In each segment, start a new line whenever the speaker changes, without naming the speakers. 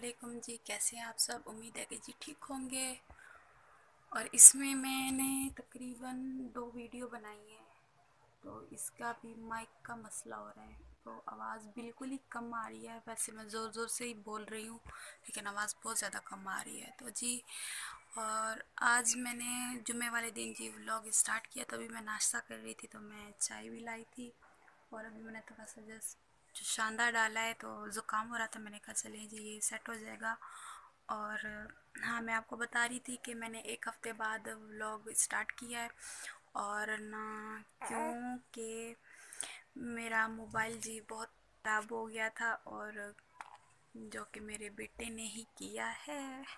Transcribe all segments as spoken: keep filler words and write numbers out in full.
वालेकुम जी। कैसे हैं आप सब? उम्मीद है कि जी ठीक होंगे। और इसमें मैंने तकरीबन दो वीडियो बनाई है, तो इसका भी माइक का मसला हो रहा है, तो आवाज़ बिल्कुल ही कम आ रही है। वैसे मैं ज़ोर ज़ोर से ही बोल रही हूँ, लेकिन आवाज़ बहुत ज़्यादा कम आ रही है। तो जी, और आज मैंने जुम्मे वाले दिन जी व्लॉग स्टार्ट किया। तभी मैं नाश्ता कर रही थी, तो मैं चाय भी लाई थी, और अभी मैंने थोड़ा सा जस्ट जो शानदार डाला है, तो ज़ुकाम हो रहा था। मैंने कहा चलें जी, ये सेट हो जाएगा। और हाँ, मैं आपको बता रही थी कि मैंने एक हफ़्ते बाद व्लॉग स्टार्ट किया है, और ना क्योंकि मेरा मोबाइल जी बहुत ख़राब हो गया था, और जो कि मेरे बेटे ने ही किया है।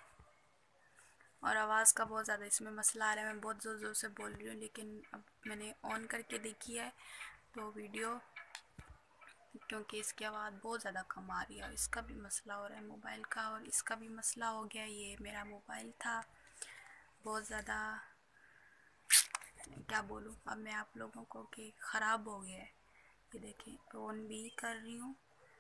और आवाज़ का बहुत ज़्यादा इसमें मसला आ रहा है। मैं बहुत ज़ोर ज़ोर से बोल रही हूँ, लेकिन अब मैंने ऑन करके देखी है तो वीडियो, क्योंकि इसकी आवाज़ बहुत ज़्यादा कम आ रही है। और इसका भी मसला हो रहा है मोबाइल का, और इसका भी मसला हो गया। ये मेरा मोबाइल था, बहुत ज़्यादा क्या बोलूँ अब मैं आप लोगों को कि ख़राब हो गया है। ये देखें, ऑन भी कर रही हूँ,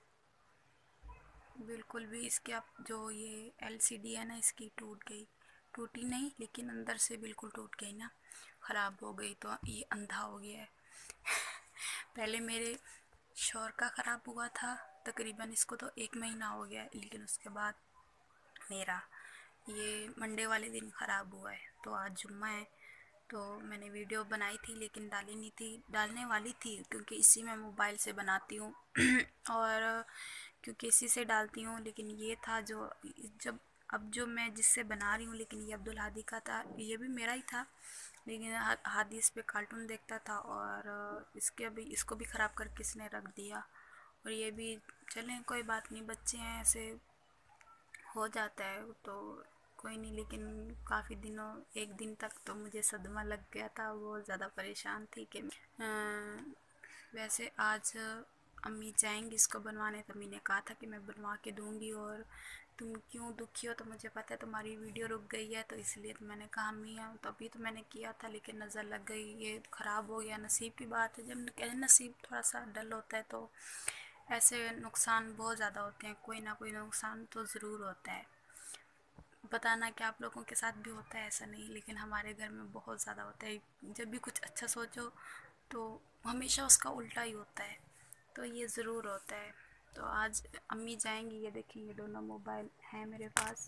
बिल्कुल भी इसकी आप जो ये एलसीडी है ना, इसकी टूट गई। टूटी नहीं, लेकिन अंदर से बिल्कुल टूट गई ना, ख़राब हो गई। तो ये अंधा हो गया है। पहले मेरे शौहर का ख़राब हुआ था, तकरीबन इसको तो एक महीना हो गया है, लेकिन उसके बाद मेरा ये मंडे वाले दिन ख़राब हुआ है। तो आज जुम्मा है, तो मैंने वीडियो बनाई थी, लेकिन डाली नहीं थी। डालने वाली थी, क्योंकि इसी में मोबाइल से बनाती हूँ और क्योंकि इसी से डालती हूँ। लेकिन ये था जो जब अब जो मैं जिससे बना रही हूँ, लेकिन ये अब्दुल हादी का था, ये भी मेरा ही था, लेकिन हादी इस पे कार्टून देखता था, और इसके अभी इसको भी ख़राब करके इसने रख दिया। और ये भी चलें, कोई बात नहीं, बच्चे हैं, ऐसे हो जाता है, तो कोई नहीं। लेकिन काफ़ी दिनों एक दिन तक तो मुझे सदमा लग गया था, बहुत ज़्यादा परेशान थी कि आ, वैसे आज अम्मी जाएंगी इसको बनवाने, तो अम्मी ने कहा था कि मैं बनवा के दूंगी। और तुम क्यों दुखी हो, तो मुझे पता है तुम्हारी वीडियो रुक गई है, तो इसलिए तो मैंने कहा अम्मी है, तो अभी तो मैंने किया था, लेकिन नज़र लग गई, ये ख़राब हो गया। नसीब की बात है, जब कहते नसीब थोड़ा सा डल होता है, तो ऐसे नुकसान बहुत ज़्यादा होते हैं, कोई ना कोई नुकसान तो ज़रूर होता है। पता ना कि आप लोगों के साथ भी होता है, ऐसा नहीं, लेकिन हमारे घर में बहुत ज़्यादा होता है। जब भी कुछ अच्छा सोचो तो हमेशा उसका उल्टा ही होता है, तो ये ज़रूर होता है। तो आज अम्मी जाएंगी, ये देखिए, ये दोनों मोबाइल हैं मेरे पास।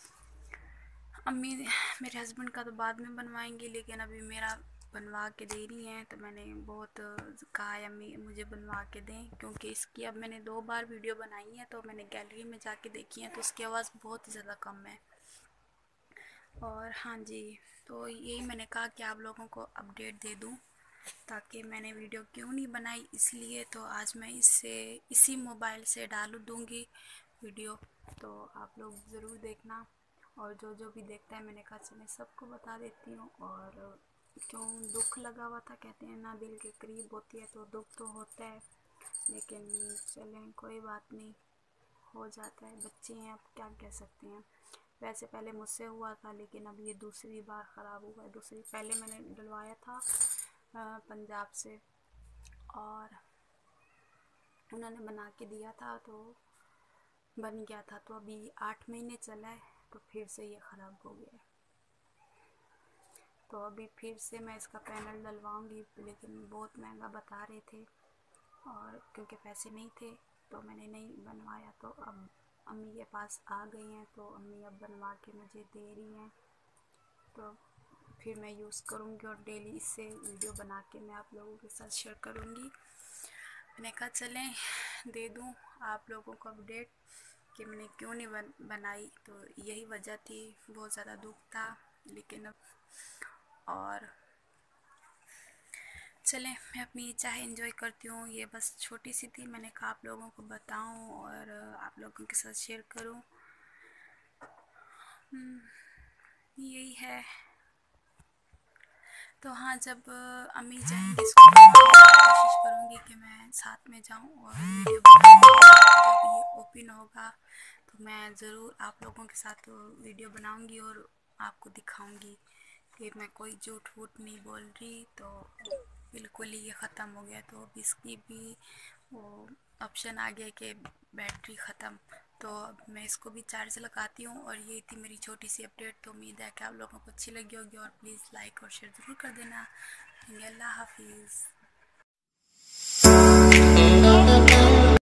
अम्मी मेरे हस्बैंड का तो बाद में बनवाएंगी, लेकिन अभी मेरा बनवा के दे रही हैं। तो मैंने बहुत कहा है अम्मी मुझे बनवा के दें, क्योंकि इसकी अब मैंने दो बार वीडियो बनाई है, तो मैंने गैलरी में जाके देखी है, तो उसकी आवाज़ बहुत ही ज़्यादा कम है। और हाँ जी, तो यही मैंने कहा कि आप लोगों को अपडेट दे दूं, ताकि मैंने वीडियो क्यों नहीं बनाई, इसलिए तो आज मैं इससे इसी मोबाइल से डाल दूँगी वीडियो, तो आप लोग ज़रूर देखना। और जो जो भी देखता है, मैंने कहा चले सबको बता देती हूँ। और क्यों दुख लगा हुआ था, कहते हैं ना, दिल के करीब होती है तो दुख तो होता है, लेकिन चलें कोई बात नहीं, हो जाता है, बच्चे हैं, अब क्या कह सकते हैं। वैसे पहले मुझसे हुआ था, लेकिन अब ये दूसरी बार ख़राब हुआ है। दूसरी पहले मैंने डलवाया था पंजाब से, और उन्होंने बना के दिया था, तो बन गया था। तो अभी आठ महीने चला है, तो फिर से ये ख़राब हो गया है। तो अभी फिर से मैं इसका पैनल डलवाऊंगी, लेकिन बहुत महंगा बता रहे थे, और क्योंकि पैसे नहीं थे तो मैंने नहीं बनवाया। तो अब अम्मी के पास आ गई हैं, तो अम्मी अब बनवा के मुझे दे रही हैं, तो फिर मैं यूज़ करूँगी, और डेली इससे वीडियो बना के मैं आप लोगों के साथ शेयर करूँगी। मैंने कहा चलें दे दूँ आप लोगों को अपडेट कि मैंने क्यों नहीं बन, बनाई। तो यही वजह थी, बहुत ज़्यादा दुख था, लेकिन अब और चलें मैं अपनी चाय एंजॉय करती हूँ। ये बस छोटी सी थी, मैंने कहा आप लोगों को बताऊँ और आप लोगों के साथ शेयर करूँ, यही है। तो हाँ, जब अम्मी जाएंगी इसको कोशिश करूँगी कि मैं साथ में जाऊँ और वीडियो बनाऊँ। जब ये ओपन होगा तो मैं ज़रूर आप लोगों के साथ वीडियो बनाऊँगी और आपको दिखाऊँगी कि मैं कोई झूठ वूठ नहीं बोल रही। तो बिल्कुल ही ये ख़त्म हो गया। तो अब इसकी भी वो ऑप्शन आ गया कि बैटरी ख़त्म। तो अब मैं इसको भी चार्ज लगाती हूँ। और ये थी मेरी छोटी सी अपडेट। तो उम्मीद है कि आप लोगों को अच्छी लगी होगी, और प्लीज़ लाइक और शेयर ज़रूर कर देना। अल्लाह हाफिज़।